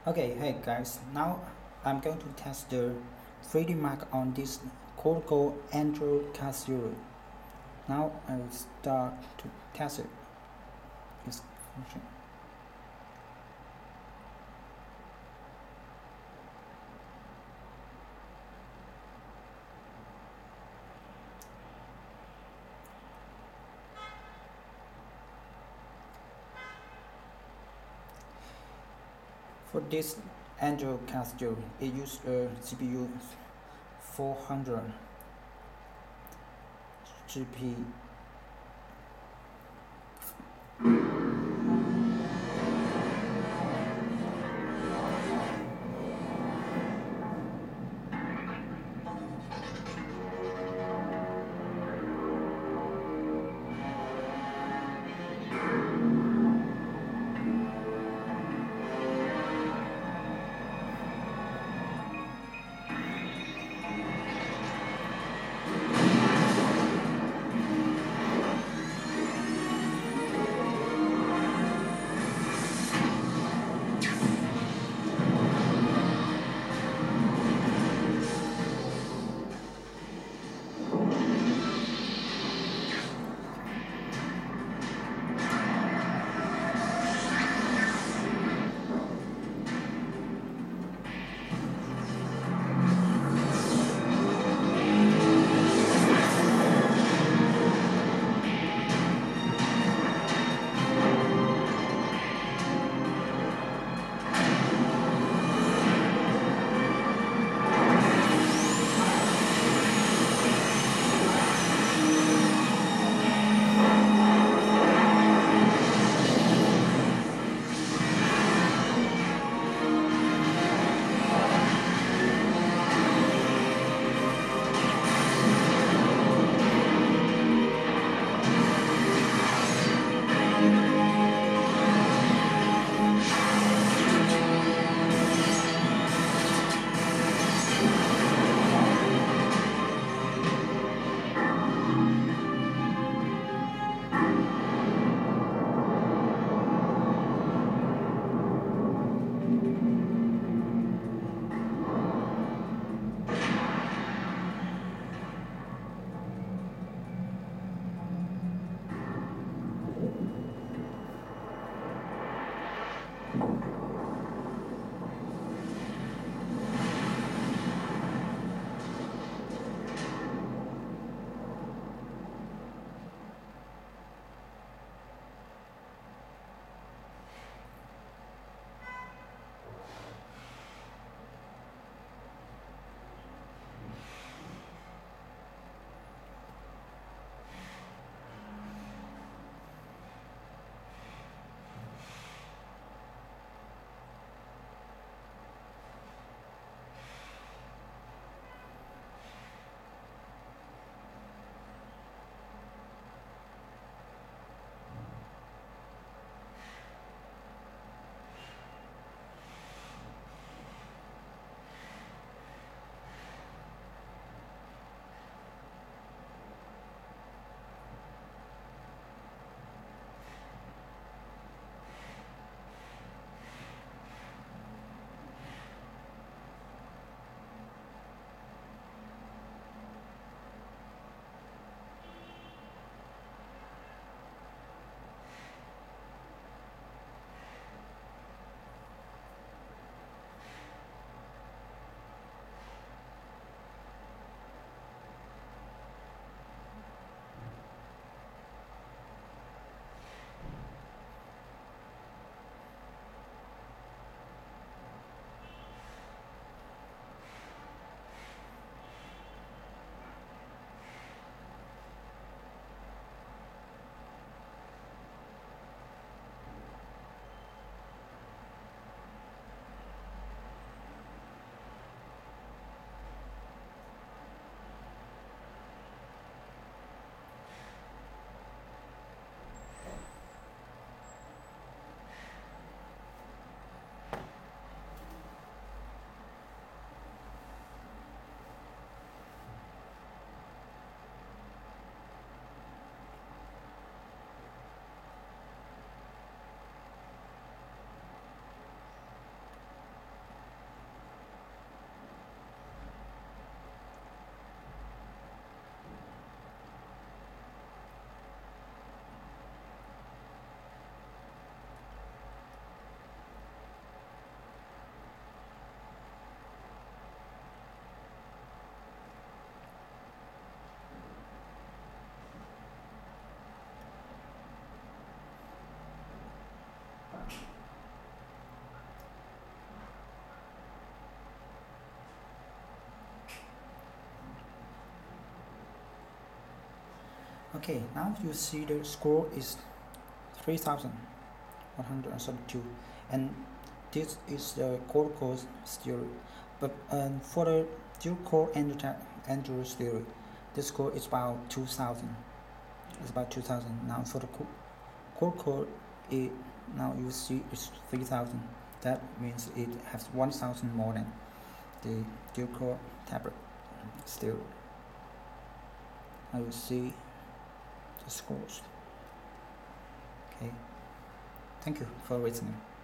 Okay, hey guys, now I'm going to test the 3D Mark on this Qualcomm Android Casio. Now I will start to test it. Its function. For this Android Casio, it uses a CPU 400 GP. Okay, now you see the score is 3132, and this is the quad-core stereo. But for the dual-core Android stereo, the score is about 2000. It's about 2000. Now for the quad-core, now you see it's 3000. That means it has 1000 more than the dual-core tablet stereo. Now you see the scores. Okay, thank you for listening.